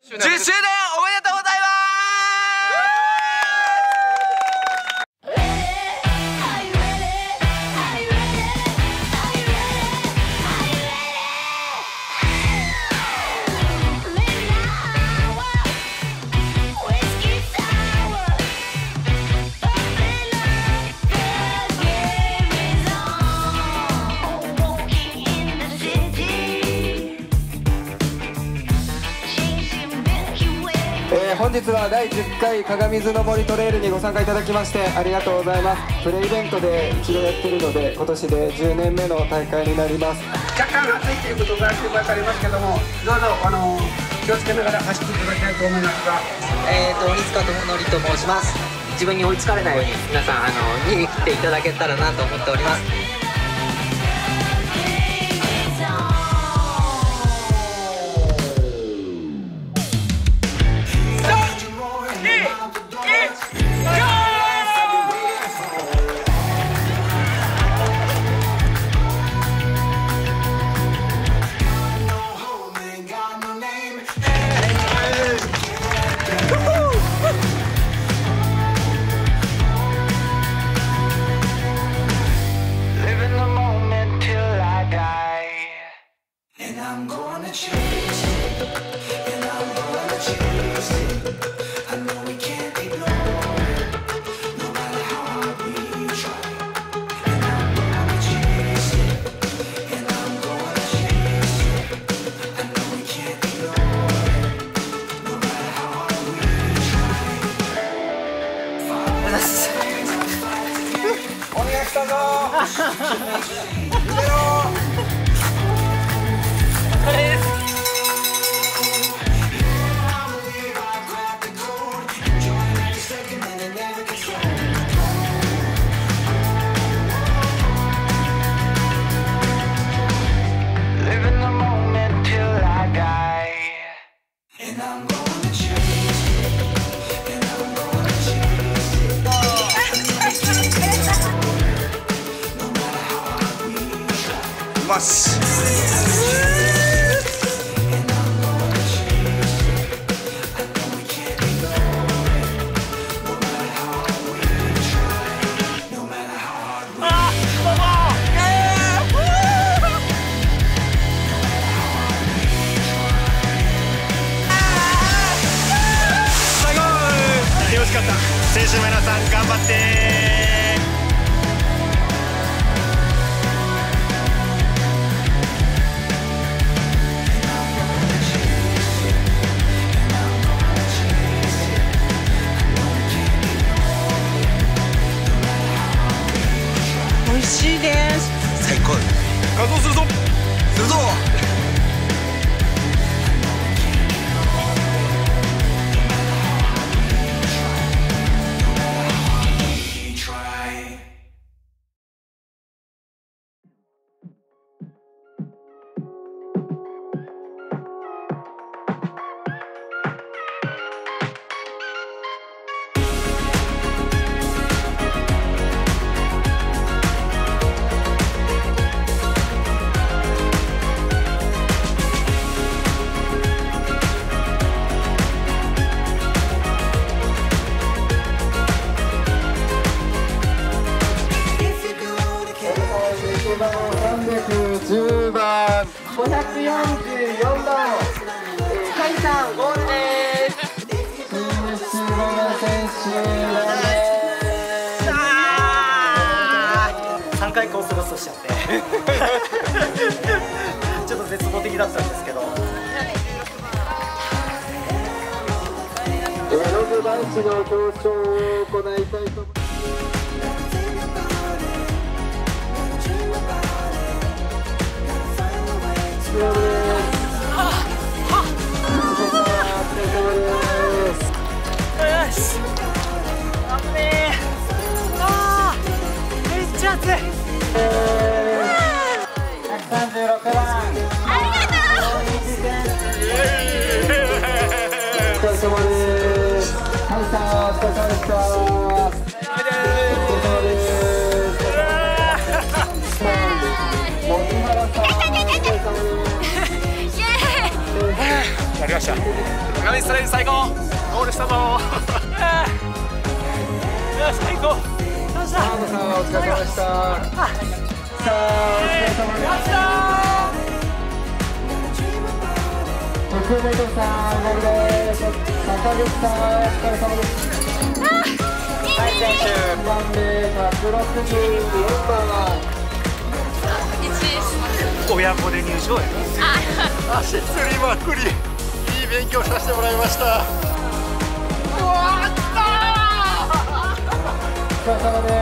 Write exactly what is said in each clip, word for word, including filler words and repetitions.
じゅっしゅうねんおめでとうございます。 えー、本日はだいじゅっかい鏡水の森トレイルにご参加いただきましてありがとうございます。プレイベントで一度やってるので今年でじゅうねんめの大会になります。 若干暑いということが心配されますけども、どうぞあの気をつけながら走っていただきたいと思いますが、 えーと鬼塚智則と申します。自分に追いつかれないように皆さんあの見に来ていただけたらなと思っております。 お願いしたぞます。 楽しかった。選手の皆さん頑張って。 美味しいです。 最高。 稼働するぞ。 するぞ。 さんびゃくじゅうばん、ごひゃくよんじゅうよんばん、カイさんゴールです。フィニッシュロマ選手さんかいコースロストしちゃってちょっと絶望的だったんですけど、 ログ男子の表彰を行いたいと思います。 やりました。 ガミストレイル最高。ゴールしたぞ。最高。 サードさんお疲れ様でした。さあお疲れ様でした。徳本さんゴールです。坂口さんお疲れ様です。はい選手いちばんめひゃくろくじゅうよんばん親子で入賞や。足つりまくり。いい勉強させてもらいました。うわー来たお疲れ様です。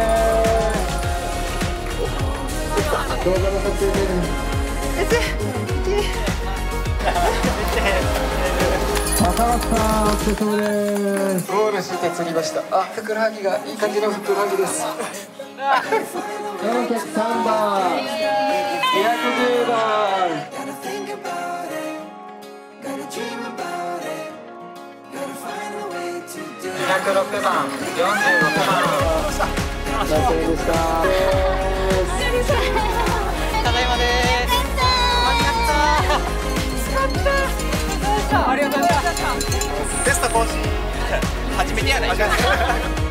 動画の撮影です。高松さんお疲れ様です。ゴールして釣りました。あ、ふくらはぎがいい感じのふくらはぎです。よんひゃくさんばんにひゃくじゅうばんにひゃくろくばんよんじゅうろくばん男性でした。 ただいまです。 テスト更新初めてやないか。